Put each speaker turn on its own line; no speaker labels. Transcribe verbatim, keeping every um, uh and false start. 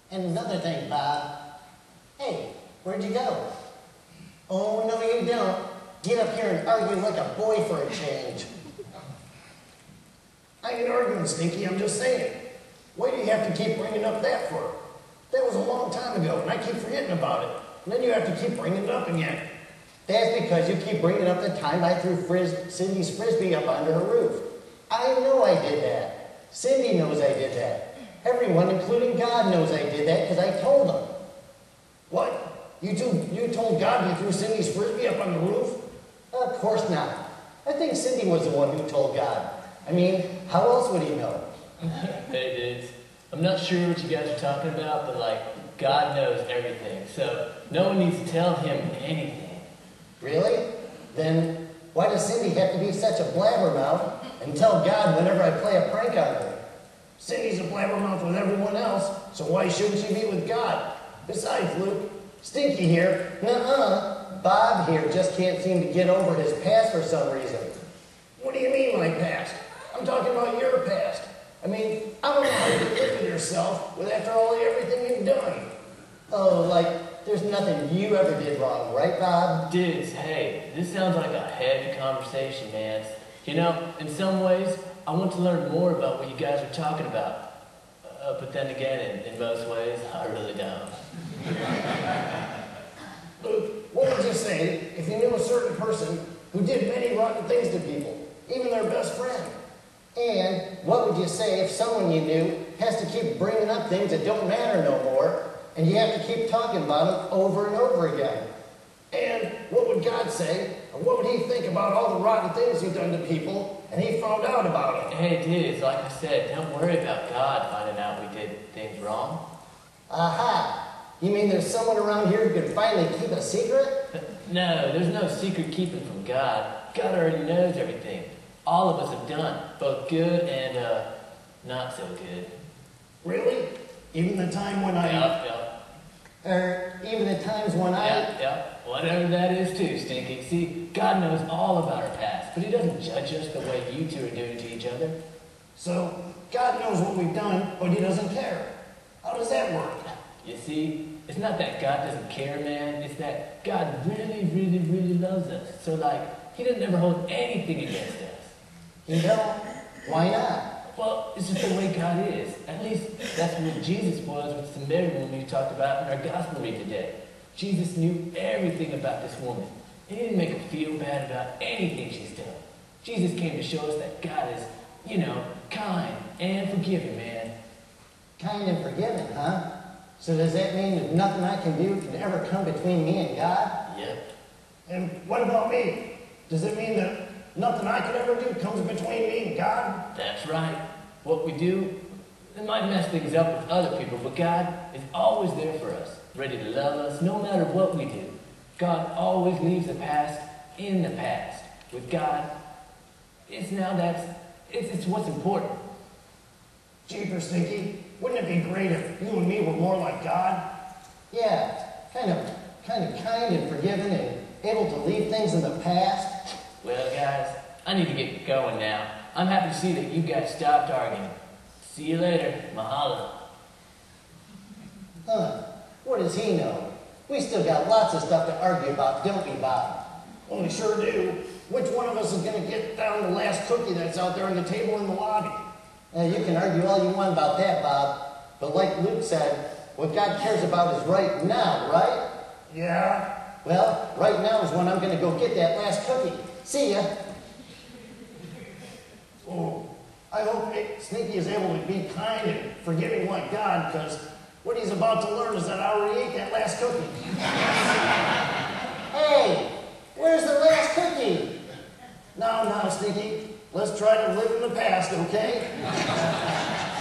And another thing, Bob. Hey, where'd you go? Oh, no, you don't. Get up here and argue like a boy for a change.
I ain't arguing, Stinky. I'm just saying. Why do you have to keep bringing up that for? That was a long time ago, and I keep forgetting about it. And then you have to keep bringing it up again.
That's because you keep bringing up the time I threw Fris Cindy's Frisbee up under her roof. I know I did that. Cindy knows I did that. Everyone, including God, knows I did that because I told them.
What? You, two, you told God you threw Cindy's Frisbee up on the roof?
Of course not. I think Cindy was the one who told God. I mean, how else would he know?
Hey, dudes. I'm not sure what you guys are talking about, but, like, God knows everything. So, no one needs to tell him anything.
Really? Then why does Cindy have to be such a blabbermouth and tell God whenever I play a prank on her?
Cindy's a blabbermouth with everyone else, so why shouldn't she be with God? Besides, Luke, Stinky here.
Nuh-uh. Bob here just can't seem to get over his past for some reason.
What do you mean, my past? I'm talking about your past. I mean, I don't know how you live with yourself with after all everything you've done.
Oh, like, there's nothing you ever did wrong, right, Bob?
Dudes, hey, this sounds like a heavy conversation, man. You know, in some ways, I want to learn more about what you guys are talking about. Uh, but then again, in, in most ways, I really don't.
Luke, what would you say if you knew a certain person who did many rotten things to people, even their best friend?
And what would you say if someone you knew has to keep bringing up things that don't matter no more, and you have to keep talking about them over and over again?
And what would God say, or what would he think about all the rotten things you've done to people, and he found out about it?
Hey, dudes, like I said, don't worry about God finding out we did things wrong.
Aha! You mean there's someone around here who can finally keep a secret?
No, there's no secret keeping from God. God already knows everything. All of us have done, both good and, uh, not so good.
Really? Even the time when I...
Yep, yep.
Or even at times when I...
Yep, yep. Whatever that is too, Stinky. See, God knows all about our past, but he doesn't judge us the way you two are doing to each other.
So, God knows what we've done, but he doesn't care. How does that work?
You see, it's not that God doesn't care, man. It's that God really, really, really loves us. So, like, he doesn't ever hold anything against us.
You know, why not?
Well, it's just the way God is. At least that's what Jesus was with the Samaritan woman you talked about in our gospel read today. Jesus knew everything about this woman. He didn't make her feel bad about anything she's done. Jesus came to show us that God is, you know, kind and forgiving, man.
Kind and forgiving, huh? So does that mean that nothing I can do can ever come between me and God?
Yep.
And what about me? Does it mean that nothing I could ever do comes between me and God?
That's right. What we do, it might mess things up with other people, but God is always there for us, ready to love us no matter what we do. God always leaves the past in the past. With God, it's now that's, it's, it's what's important.
Jeepers, Stinky, wouldn't it be great if you and me were more like God?
Yeah, kind of, kind of kind and forgiving and able to leave things in the past.
Well, guys, I need to get going now. I'm happy to see that you guys stopped arguing. See you later. Mahalo.
Huh, what does he know? We still got lots of stuff to argue about, don't we, Bob?
Well, we sure do. Which one of us is going to get down the last cookie that's out there on the table in the lobby?
Uh, you can argue all you want about that, Bob. But like Luke said, what God cares about is right now, right?
Yeah.
Well, right now is when I'm going to go get that last cookie. See ya.
Oh, I hope Stinky is able to be kind and forgiving like God, because what he's about to learn is that I already ate that last cookie.
Hey, where's the last cookie?
Now, now, Stinky, let's try to live in the past, okay?